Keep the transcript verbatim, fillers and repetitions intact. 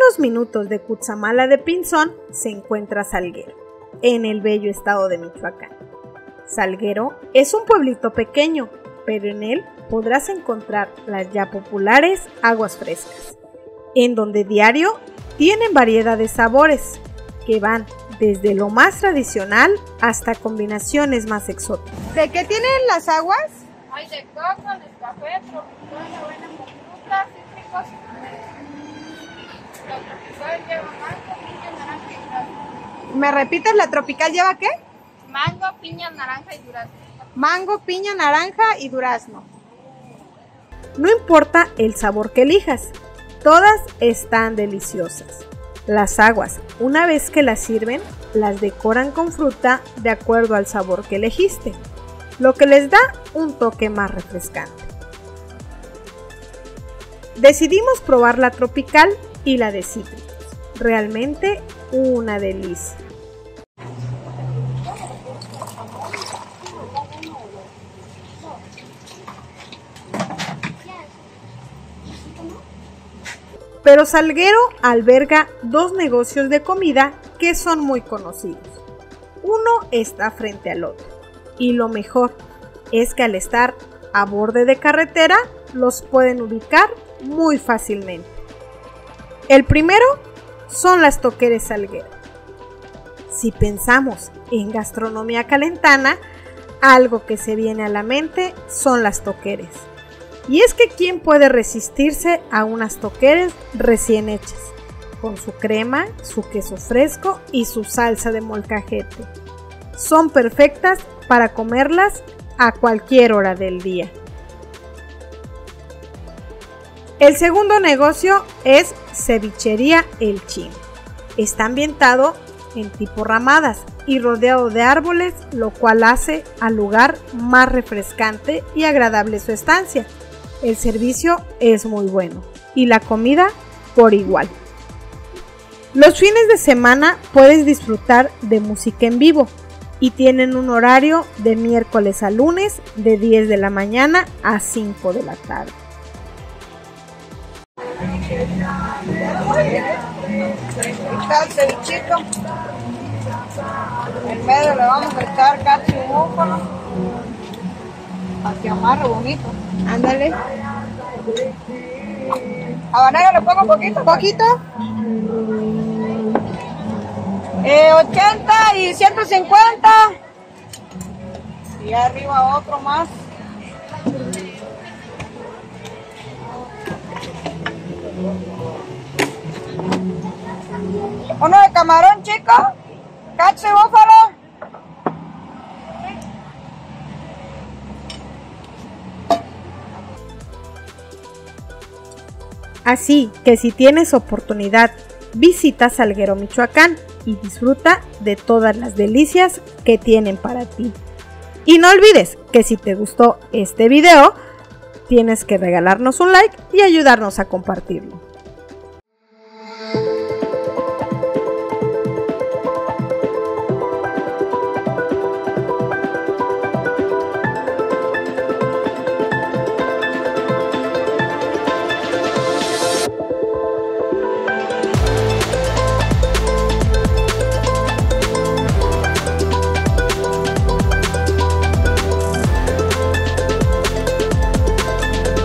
unos minutos de Cutzamala de Pinzón se encuentra Salguero, en el bello estado de Michoacán. Salguero es un pueblito pequeño, pero en él podrás encontrar las ya populares aguas frescas, en donde diario tienen variedad de sabores que van desde lo más tradicional hasta combinaciones más exóticas. ¿De qué tienen las aguas? Hay de coco, de café, tropical, avena con frutas, cítricos. La tropical lleva mango, piña, naranja y durazno. ¿Me repites, la tropical lleva qué? Mango, piña, naranja y durazno. Mango, piña, naranja y durazno. No importa el sabor que elijas, todas están deliciosas. Las aguas, una vez que las sirven, las decoran con fruta de acuerdo al sabor que elegiste, lo que les da un toque más refrescante. Decidimos probar la tropical y la de cítricos. Realmente una delicia. Pero Salguero alberga dos negocios de comida que son muy conocidos. Uno está frente al otro, y lo mejor es que al estar a borde de carretera los pueden ubicar muy fácilmente. El primero son las Toqueres Salguero. Si pensamos en gastronomía calentana, algo que se viene a la mente son las toqueres. Y es que ¿quién puede resistirse a unas toqueres recién hechas? Con su crema, su queso fresco y su salsa de molcajete. Son perfectas para comerlas a cualquier hora del día. El segundo negocio es Cevichería El Chino. Está ambientado en tipo ramadas y rodeado de árboles, lo cual hace al lugar más refrescante y agradable su estancia. El servicio es muy bueno y la comida por igual. Los fines de semana puedes disfrutar de música en vivo y tienen un horario de miércoles a lunes de diez de la mañana a cinco de la tarde. Está el cevichito. En medio le vamos a echar cacho y búfalo para que amarre bonito. Ándale. ¿Habanero le pongo poquito? ¿Poquito? Eh, ochenta y ciento cincuenta. Y arriba otro más. Uno de camarón, chico. Cacho y búfalo. Así que si tienes oportunidad, visita Salguero, Michoacán y disfruta de todas las delicias que tienen para ti. Y no olvides que si te gustó este video, tienes que regalarnos un like y ayudarnos a compartirlo.